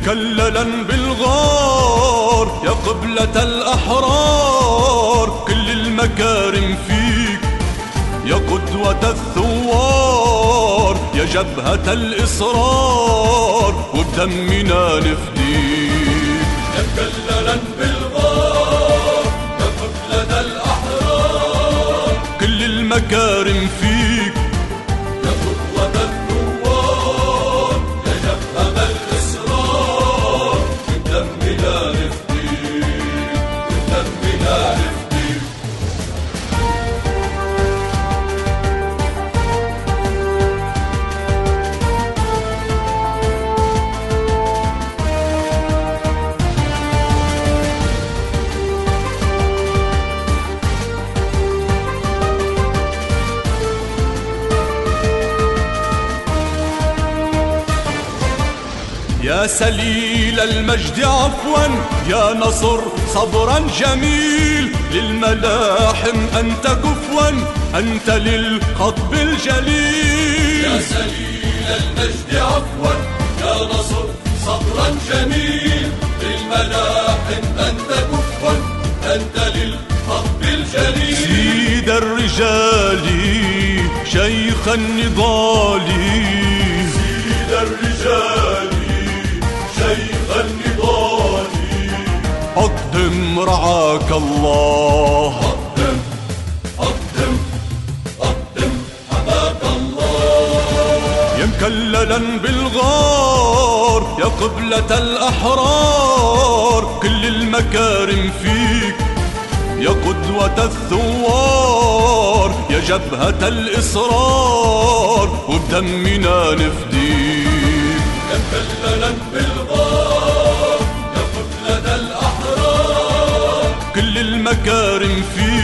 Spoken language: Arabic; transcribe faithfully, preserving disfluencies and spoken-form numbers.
مكللا بالغار يا قبلة الأحرار، كل المكارم فيك يا قدوة الثوار، يا جبهة الإصرار وبدمنا نفديك. مكللا بالغار يا قبلة الأحرار، كل المكارم فيك يا قدوة الثوار، يا جبهة الإصرار وبدمنا نفديك، وبدمنا نفديك. يا سليل المجد عفوا يا نصر صبرا جميل، للملاحم أنت كفوا أنت للخطب الجليل. يا سليل المجد عفوا يا نصر صبرا جميل، للملاحم أنت كفوا أنت للخطب الجليل. سيد الرجال شيخ النضال، سيد الرجال شيخ النضال، أقدم رعاك الله. قدم قدم قدم حماك الله. يا مكللا بالغار يا قبلة الأحرار، كل المكارم فيك يا قدوة الثوار، يا جبهة الإصرار وبدمنا نفديك. مكللا بالغار يا قبلة الأحرار، كل المكارم فيك